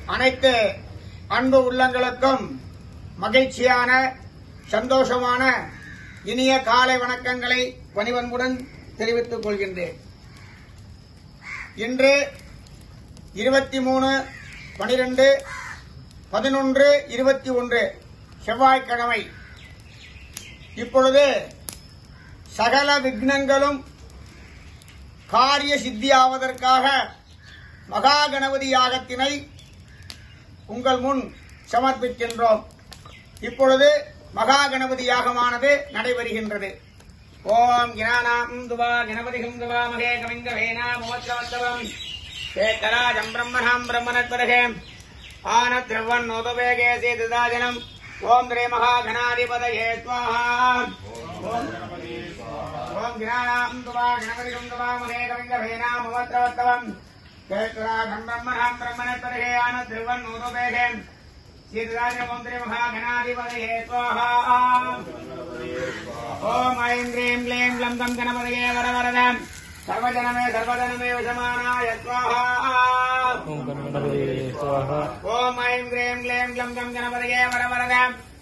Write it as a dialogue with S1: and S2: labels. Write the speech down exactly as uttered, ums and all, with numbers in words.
S1: அனைத்து அன்பு உள்ளங்களுக்கும் மகிழ்ச்சியான சந்தோஷமான இனிய காலை வணக்கங்களை பணிவன்புடன் தெரிவித்துக் கொள்கின்றேன். இன்று இருபத்தி மூணு பனிரெண்டு பதினொன்று இருபத்தி ஒன்று செவ்வாய்க்கிழமை. இப்பொழுது சகல விக்னங்களும் காரிய சித்தியாவதற்காக மகா கணபதி யாகத்தினை உங்கள் முன் சமர்ப்பிக்கின்றோம். இப்பொழுது மகா கணபதி யாகமானது நடைபெறுகின்றது. ஓம் ஞானாம் துவா கணபதிகம் துவாமகே கவிங்க வேணா மோத்சவத்தவம் சேகராஜம் பிரம்மணாம் பிரம்மணத்வரகே ஆன திரவன் நோதவேகே சேதுதாஜனம். ஓம் திரே மகா கணாதிபதயே ஸ்வாஹா. ஓம் ஞானாம் துவா கணபதிகம் துவாமகே கவிங்க வேணா மோத்சவத்தவம் சேகராஜம் பிரம்மணாம் பிரம்மணத்வரகே ஆன திரவன் நோதவேகே சேதுதாஜனம். ஓம் திரே மகா கணாதிபதயே ஸ்வாஹா. ஓம் ஐம் க்ரீம் க்ளீம் லம் தம் கணபதயே வரவரதம் சர்வஜனமே சர்வஜனமே விஷமானாய ஸ்வாஹா. ஓம் ஐம் க்ரீம் க்ளீம் லம் தம் கணபதயே வரவரதம்